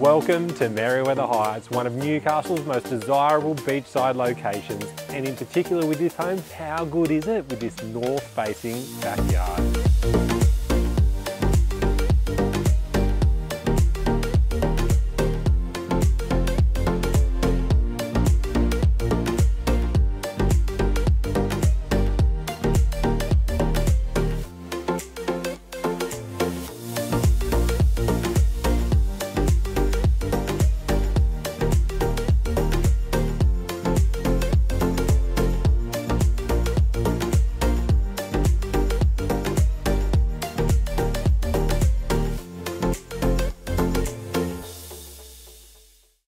Welcome to Merewether Heights, one of Newcastle's most desirable beachside locations, and in particular with this home, how good is it with this north-facing backyard?